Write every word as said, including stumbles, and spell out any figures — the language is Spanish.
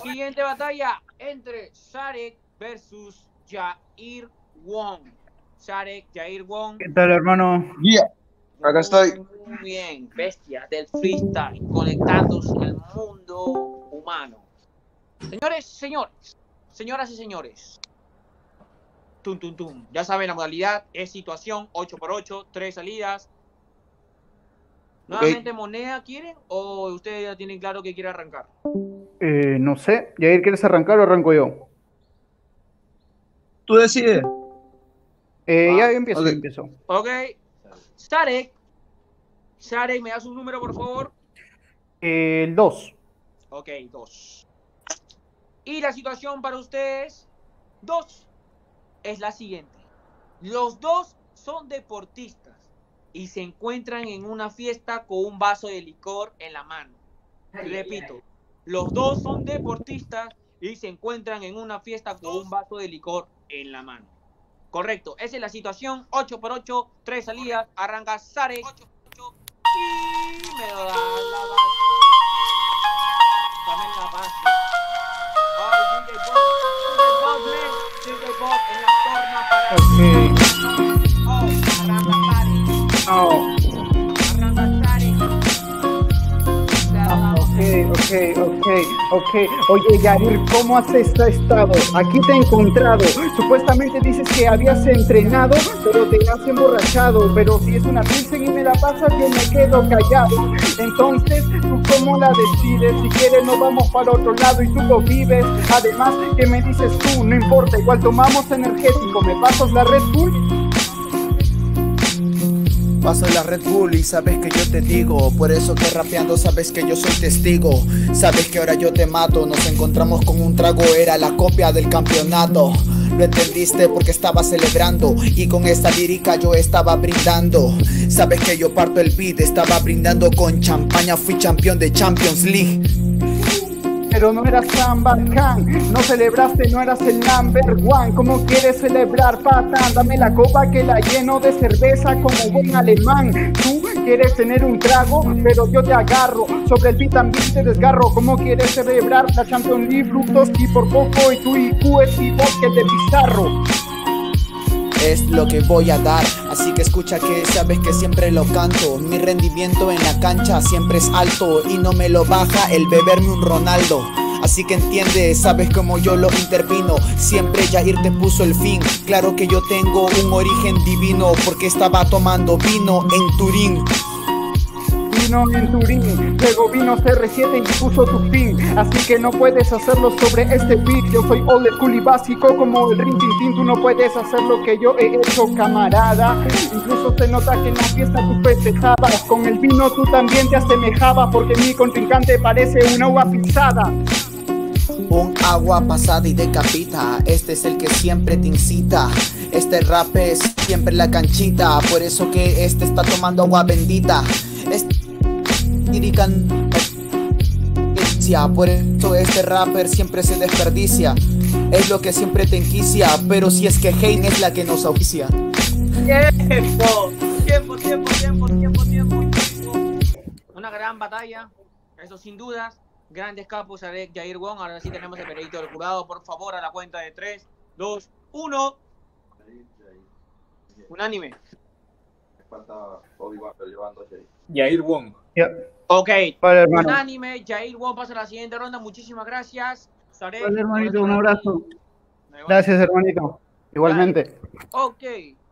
Siguiente batalla entre Sarek versus Jair Wong. Sarek, Jair Wong. ¿Qué tal, hermano? Yeah. Acá estoy. Muy bien, bestias del freestyle, conectándose al mundo humano. Señores, señores, señoras y señores. Tum, tum, tum. Ya saben, la modalidad es situación ocho por ocho, tres salidas. ¿Nuevamente okay. moneda quieren o ustedes ya tienen claro que quiere arrancar? Eh, no sé. Jair, ¿quieres arrancar o arranco yo? Tú decides. Eh, ah, ya empiezo, okay. empiezo. Ok. Sarek. Sarek, ¿me das un número, por favor? El dos. Ok, dos. Y la situación para ustedes, dos, es la siguiente. Los dos son deportistas y se encuentran en una fiesta con un vaso de licor en la mano. Repito, los dos son deportistas y se encuentran en una fiesta con un vaso de licor en la mano. Correcto, esa es la situación, ocho por ocho, tres salidas, arranca Sarek y me lo da la base. También la base. Oh, D J Bob, D J Bob, man, D J Bob en la torna para... Ok. Oh, arranca Sarek. Oh. Arranca Sarek. Ah, ok, ok, ok, ok. Oye, Jair, ¿cómo has estado? Aquí te he encontrado. Supuestamente dices que habías entrenado, pero te has emborrachado. Pero si es una pilsen y me la pasas, yo me quedo callado. Entonces, ¿tú cómo la decides? Si quieres nos vamos para otro lado y tú lo vives. Además, ¿qué me dices tú? No importa, igual tomamos energético. ¿Me pasas la Red Bull? Paso la Red Bull y sabes que yo te digo. Por eso que rapeando sabes que yo soy testigo. Sabes que ahora yo te mato. Nos encontramos con un trago, era la copia del campeonato. Lo entendiste porque estaba celebrando y con esta lírica yo estaba brindando. Sabes que yo parto el beat, estaba brindando con champaña. Fui campeón de Champions League. Pero no eras tan bacán, no celebraste, no eras el number one. ¿Cómo quieres celebrar, patán? Dame la copa que la lleno de cerveza como buen alemán. Tú quieres tener un trago, pero yo te agarro. Sobre el beat también te desgarro. ¿Cómo quieres celebrar la Champions League? Fructoski por poco y tu I Q es igual que el de Pizarro. Es lo que voy a dar, así que escucha que sabes que siempre lo canto. Mi rendimiento en la cancha siempre es alto y no me lo baja el beberme un Ronaldo. Así que entiende, sabes cómo yo lo intervino. Siempre Jair te puso el fin. Claro que yo tengo un origen divino porque estaba tomando vino en Turín. Vino en Turín, luego vino C R siete y puso tu fin. Así que no puedes hacerlo sobre este beat. Yo soy old school y básico como el Rin Tin Tin. Tú no puedes hacer lo que yo he hecho, camarada. Incluso se nota que en la fiesta tú festejabas. Con el vino tú también te asemejabas, porque mi contrincante parece una uva pisada. Un agua pasada y decapita. Este es el que siempre te incita. Este rap es siempre la canchita. Por eso que este está tomando agua bendita. Este Por eso este rapper siempre se desperdicia. Es lo que siempre te enquicia. Pero si es que Hein es la que nos auspicia. Tiempo, tiempo, tiempo, tiempo, tiempo, tiempo. Una gran batalla, eso sin dudas. Grandes capos, Sarek, Jair Wong. Ahora sí tenemos el veredicto del jurado. Por favor, a la cuenta de tres, dos, uno. Unánime. Jair Wong. Yeah. Ok, vale, hermano. Unánime, Jair Wong pasa a la siguiente ronda. Muchísimas gracias. Sarek, vale, hermanito, un abrazo. Gracias, hermanito. Igualmente. Ok.